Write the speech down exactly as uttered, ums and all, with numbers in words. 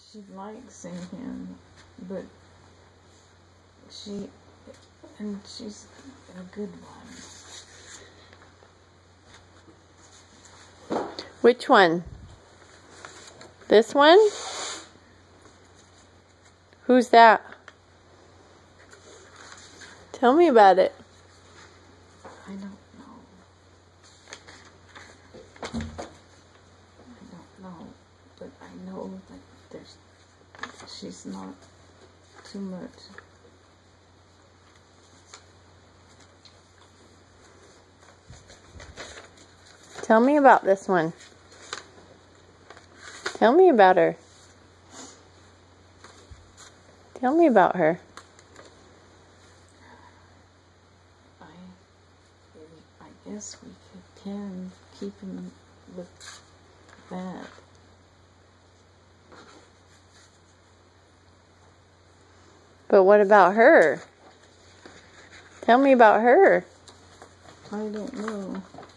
she likes him, but she, and she's a good one. Which one? This one? Who's that? Tell me about it. I don't know. I don't know, but I know that there's, she's not too much. Tell me about this one. Tell me about her. Tell me about her. I, I guess we could, can keep him with that. But what about her? Tell me about her. I don't know.